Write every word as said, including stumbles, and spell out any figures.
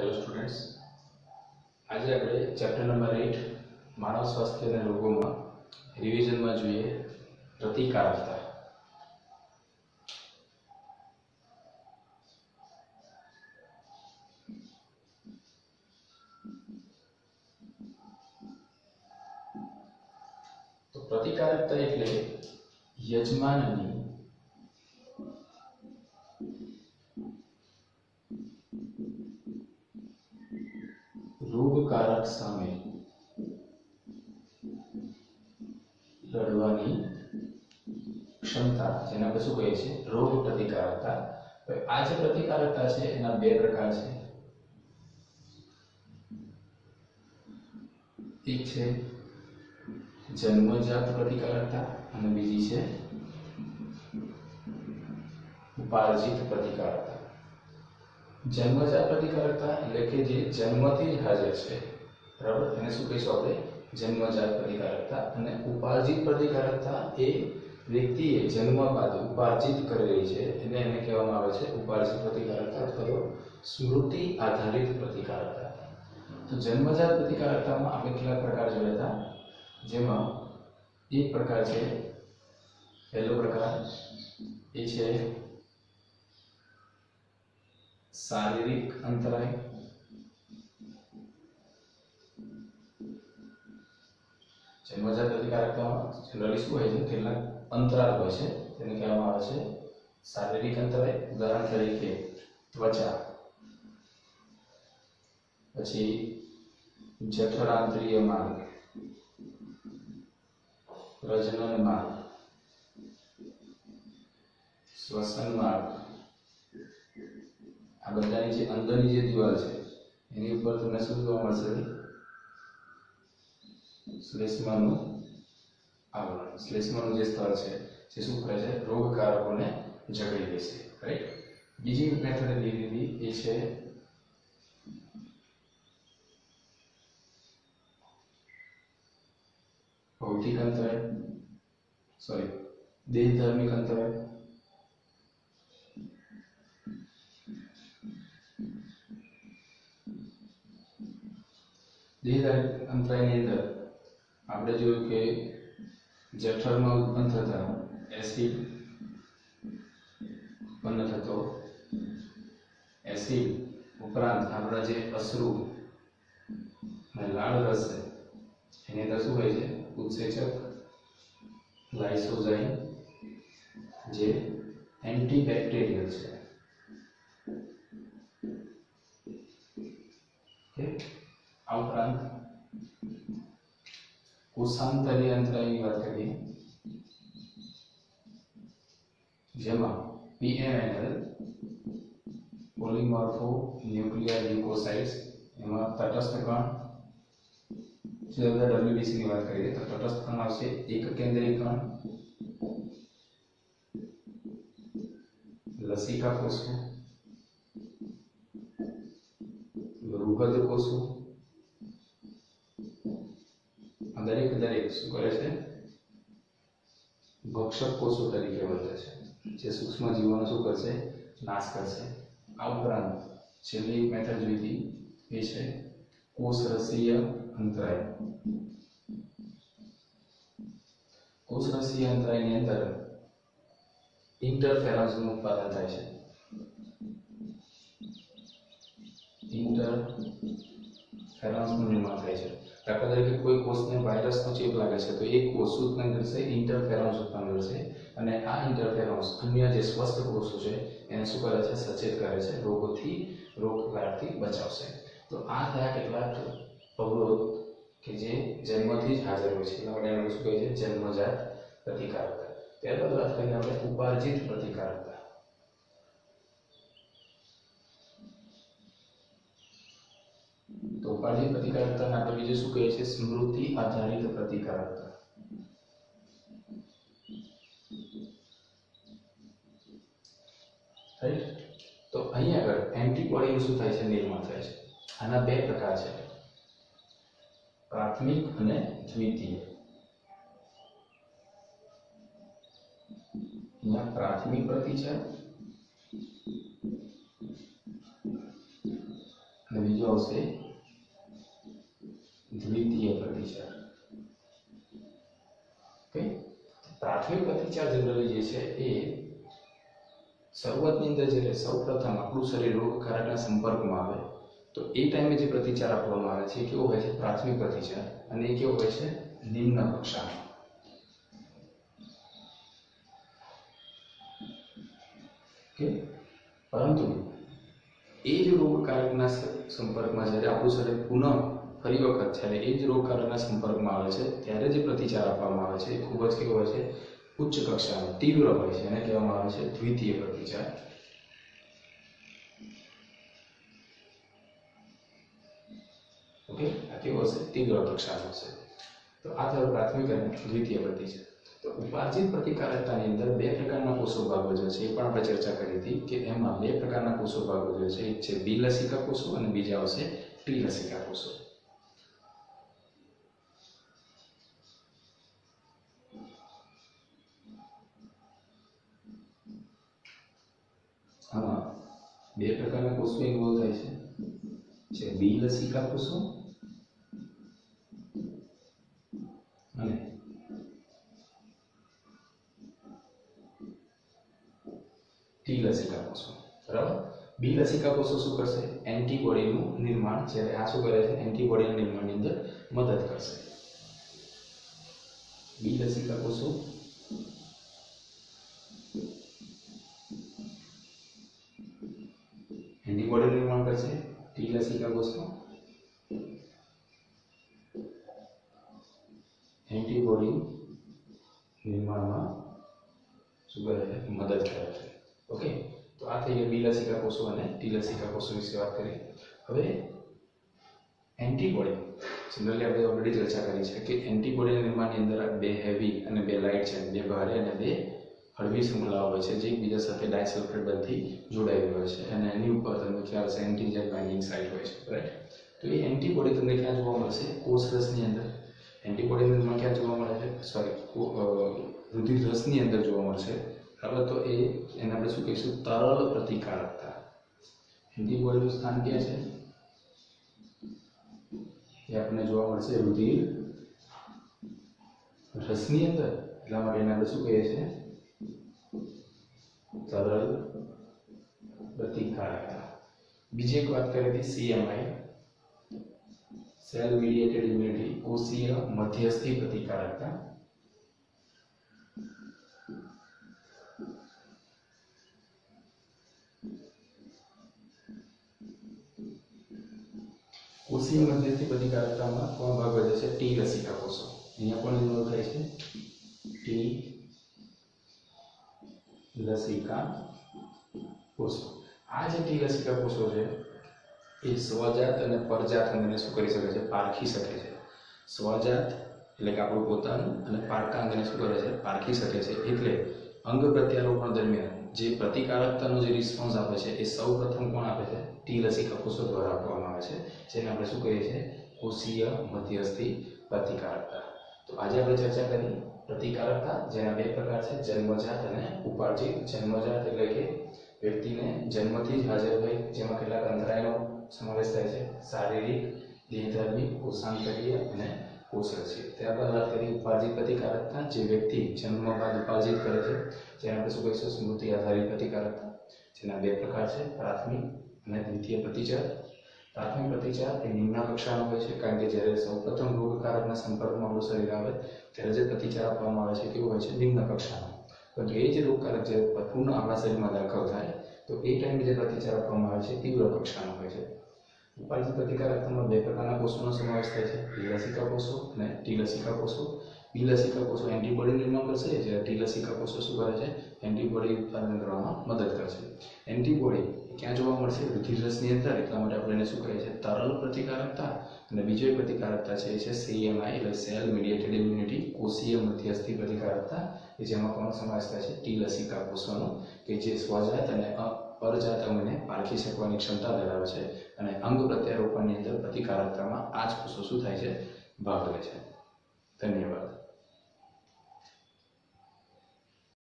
Hello students, આજે આપણે chapter number eight માનવ સ્વાસ્થ્ય અને રોગોમાં રિવિઝનમાં જોઈએ પ્રતિકારકતા. તો પ્રતિકારકતા એટલે યજમાનની રોગકારક સામે લડવાની ક્ષમતા, જેને આપણે શું કહીએ છીએ રોગ પ્રતિકારકતા. આ જે પ્રતિકારકતા છે એના બે પ્રકાર છે. એક છે જન્મજાત પ્રતિકારકતા અને બીજી છે ઉપાર્જિત પ્રતિકારકતા. જન્મજાત પ્રતિકારકતા એટલે કે જે જન્મથી જ હાજર છે, બરાબર, એને શું કહીશું આપણે જન્મજાત પ્રતિકારકતા. અને ઉપાર્જિત પ્રતિકારકતા એ વ્યક્તિએ જન્મ બાદ ઉપાર્જિત કરેલી છે, એને એને કહેવામાં આવે છે ઉપાર્જિત પ્રતિકારકતા અથવા તો સ્મૃતિ આધારિત પ્રતિકારકતા. તો જન્મજાત પ્રતિકારકતામાં આપણે કેટલાક પ્રકાર જોયા હતા, જેમાં એક પ્રકાર છે, પહેલો પ્રકાર એ છે શારીરિક અંતરાય. જન્મજાત પ્રતિકારકતામાં જનરલી શું હોય છે, કેટલાક અંતરાલ હોય છે, તેને કહેવામાં આવે છે શારીરિક અંતરાય. ઉદાહરણ તરીકે ત્વચા, પછી જઠરાંત્રિય માર્ગ, પ્રજનન માર્ગ, શ્વસન માર્ગ. આ બધાની જે અંદરની જે દિવાલ છે એની ઉપર તમને શું જોવા મળશે, શ્લેષ્માનું આવરણ. શ્લેષ્માનું જે સ્તર છે જે શું કરે છે, રોગકારકોને જકડી દેશે, રાઈટ. બીજી મેથડ લીધી એ છે ભૌતિક અંતરાય, સોરી દેહધાર્મિક અંતરાય. દેહધાર્મિક અંતરાયની અંદર આપણે જોયું કે જઠરમાં ઉત્પન્ન થતા એસિડ ઉત્પન્ન થતો એસિડ ઉપરાંત આપણા જે અશ્રુ અને લાળ રસ છે એની અંદર શું હોય છે, ઉત્સેચક લાઇસોઝાઇમ, જે એન્ટીબેક્ટેરિયલ છે. ઓકે. આ ઉપરાંત કોષાંતરીય અંતરાયની વાત કરીએ, જેમાં પીએમએનએલ પોલિમોર્ફો ન્યુક્લિયર લ્યુકોસાઇડ્સ, એમાં તટસ્થ કણ. જે ડબ્લ્યુબીસી ની વાત કરીએ તો તટસ્થ કણ આવશે એક કેન્દ્રીય કણ, લસિકા કોષો, બૃહદ કોષો. આ દરેક દરેક શું કરે છે, ભક્ષક કોષો તરીકે વર્તે છે, જે સૂક્ષ્મ જીવોનો શું કરશે, નાશ કરશે. આ ઉપરાંત છેલ્લી મેથડ જોઈ હતી એ છે કોષરસીય અંતરાય. કોષરસીય અંતરાયની અંદર ઇન્ટરફેરન્સનું ઉત્પાદન થાય છે. ઇન્ટરફેરન્સનું નિર્માણ થાય છે. દાખલા તરીકે કોઈ કોષને વાયરસનો ચેપ લાગે છે તો એક કોષ ઉત્પન્ન કરશે, ઇન્ટરફેરન્સ ઉત્પન્ન કરશે, અને આ ઇન્ટરફેરન્સ અન્ય જે સ્વસ્થ કોષો છે એને શું કરે છે, સચેત કરે છે, રોગોથી રોગકારકથી બચાવશે. તો આ થયા કેટલાક અવરોધ કે જે જન્મથી જ હાજર હોય છે, એટલા માટે એને શું કહે છે, જન્મજાત પ્રતિકારકતા. ત્યારબાદ વાત કરીએ આપણે ઉપાર્જિત પ્રતિકારકતા. તો ઉપાર્જિત પ્રતિકારકતાને આપણે બીજું શું કહીએ છીએ, સ્મૃતિ આધારિત પ્રતિકારકતા. રાઈટ. તો અહીં આગળ એન્ટીબોડીનું શું થાય છે, નિર્માણ થાય છે. આના બે પ્રકાર છે, પ્રાથમિક અને દ્વિતીય. અહીંયા પ્રાથમિક પ્રતિ છે અને બીજો આવશે દ્વિતીય પ્રતિચાર. ઓકે, પ્રાથમિક પ્રતિચાર જનરલી જે છે એ શરૂઆતની અંદર જ્યારે સૌપ્રથમ આપણું શરીર રોગકારકના સંપર્કમાં આવે તો એ ટાઈમે જે પ્રતિચાર આપવામાં આવે છે એ કેવો હોય છે? પ્રાથમિક પ્રતિચાર. અને એ કેવો હોય છે? નિમ્ન કક્ષાનો. ઓકે, પરંતુ એ જ રોગકારકના સંપર્કમાં જ્યારે આપણું શરીર પુનઃ ફરી વખત જ્યારે એ જ રોગકારકના સંપર્કમાં આવે છે ત્યારે જે પ્રતિચાર આપવામાં આવે છે એ ખૂબ જ કેવો હોય છે? ઉચ્ચ કક્ષાનો, તીવ્ર હોય છે. એને કહેવામાં આવે છે દ્વિતીય પ્રતિચાર. ઓકે, આ કેવો હશે? તીવ્ર કક્ષાનો હશે. તો આ થયો પ્રાથમિક અને દ્વિતીય પ્રતિચાર. તો ઉપાર્જિત પ્રતિકારકતાની અંદર બે પ્રકારના કોષો ભાગ ભજવે છે. એ પણ આપણે ચર્ચા કરી હતી કે એમાં બે પ્રકારના કોષો ભાગ ભજવે છે. એક છે બી લસિકા કોષો અને બીજા આવશે ટી લસિકા કોષો. આમાં બે પ્રકારના કોષો ઇન્વોલ્વ થાય છે છે બી લસિકા કોષો અને ટી લસિકા કોષો. બરાબર, બી લસિકા કોષો શું કરશે? એન્ટીબોડીનું નિર્માણ, જ્યારે આ શું કરે છે? એન્ટીબોડીના નિર્માણની અંદર મદદ કરશે. બી લસિકા કોષો એન્ટીબોડી નિર્માણ કરશે. ટી લસિકા કોષો એન્ટીબોડી નિર્માણમાં શું કરે છે? મદદ કરે છે. ઓકે, તો આ થઈ ગયા બી લસિકા કોષો અને ટી લસિકા કોષો વિશે વાત કરી. હવે એન્ટીબોડી જનરલી આપણે ઓલરેડી ચર્ચા કરી છે કે એન્ટીબોડીના નિર્માણની અંદર બે હેવી અને બે લાઇટ છે, બે ભારે અને બે હળવી શૃંખલાઓ હોય છે જે એકબીજા સાથે ડાયસલ્ફાઇડ બંધથી જોડાયેલી હોય છે. અને એની ઉપર તમને ખ્યાલ છે એન્ટીજન બાઇન્ડિંગ સાઇટ હોય છે. રાઈટ, તો એ એન્ટીબોડી તમને ક્યાં જોવા મળશે? કોષરસની અંદર. એન્ટીબોડીનું નિર્માણ ક્યાં જોવા મળે છે? સોરી, રુધિર રસની અંદર જોવા મળશે. બરાબર, તો એ એને આપણે શું કહીશું? તરલ પ્રતિકારકતા. એન્ટીબોડીનું સ્થાન ક્યાં છે? એ આપણને જોવા મળશે રુધિર રસની અંદર. એટલા માટે એને આપણે શું કહીએ છીએ? તરલ પ્રતિકારકતા. બીજી એક વાત કરી હતી સીએમઆઈ, સેલ મીડિયેટેડ ઇમ્યુનિટી, કોષીય મધ્યસ્થી પ્રતિકારકતા. કોષીય મધ્યસ્થી પ્રતિકારકતામાં કોણ ભાગ ભજવે છે? ટી લસિકા કોષો. અહીંયા પણ ઇન્વોલ્વ થાય છે ટી લસિકા કોષો. આ જે ટી લસિકા કોષો છે એ સ્વજાત અને પરજાત અંગને શું કરી શકે છે? પારખી શકે છે. સ્વજાત એટલે કે આપણું પોતાનું, અને પારકા અંગને શું કરે છે? પારખી શકે છે. એટલે અંગ પ્રત્યારોપણ દરમિયાન જે પ્રતિકારકતાનો જે રિસ્પોન્સ આપે છે એ સૌ પ્રથમ કોણ આપે છે? ટી લસિકા કોષો દ્વારા આપવામાં આવે છે, જેને આપણે શું કહીએ છીએ? કોષીય મધ્યસ્થી પ્રતિકારકતા. તો આજે આપણે ચર્ચા કરી પ્રતિકારકતા, જેના બે પ્રકાર છે, જન્મજાત અને ઉપાર્જિત. જન્મજાત એટલે કે વ્યક્તિને જન્મથી જ હાજર હોય, જેમાં કેટલાક અંતરાયનો સમાવેશ થાય છે: શારીરિક, દેહધર્મી, કોષાંતરીય અને કોષરસીય. ત્યારબાદ વાત કરી ઉપાર્જિત પ્રતિકારકતા, જે વ્યક્તિ જન્મ બાદ ઉપાર્જિત કરે છે, જેને આપણે શું કહીશું? સ્મૃતિ આધારિત પ્રતિકારકતા, જેના બે પ્રકાર છે, પ્રાથમિક અને દ્વિતીય પ્રતિચાર. પ્રાથમિક પ્રતિચાર એ નિમ્ન કક્ષાનો હોય છે, કારણ કે જ્યારે સૌપ્રથમ રોગકારકના સંપર્કમાં આપણું શરીર આવે ત્યારે જે પ્રતિચાર આપવામાં આવે છે કેવો હોય છે? નિમ્ન કક્ષાનો. પરંતુ એ જ રોગકારક જે પુનઃ આપણા શરીરમાં દાખલ થાય તો એ ટાઈમે જે પ્રતિચાર આપવામાં આવે છે તીવ્ર કક્ષાનો હોય છે. ઉપાર્જિત પ્રતિકારકતામાં બે પ્રકારના કોષોનો સમાવેશ થાય છે: બી લસિકા કોષો અને ટી લસિકા કોષો. બી લસિકા કોષો એન્ટીબોડી નિર્માણ કરશે, જ્યારે ટી લસિકા કોષો શું કરે છે? એન્ટીબોડી ઉત્પાદન કરવામાં મદદ કરશે. એન્ટીબોડી ક્યાં જોવા મળશે? રુધિર રસની અંદર. એટલા માટે આપણે એને શું કહીએ છીએ? તરલ પ્રતિકારકતા. અને બીજો એક પ્રતિકારકતા છે એ છે સીએમઆઈ એટલે સેલ મીડિયેટેડ ઇમ્યુનિટી, કોષીય મધ્યસ્થી પ્રતિકારકતા, કે જેમાં કોનો સમાવેશ થાય છે? ટી લસિકા કોષોનો, કે જે સ્વજાત અને પરજાત અંગને પારખી શકવાની ક્ષમતા ધરાવે છે. અને અંગ પ્રત્યારોપણની અંદર પ્રતિકારકતામાં આ જ કોષો શું થાય છે? ભાગ લે છે. ધન્યવાદ.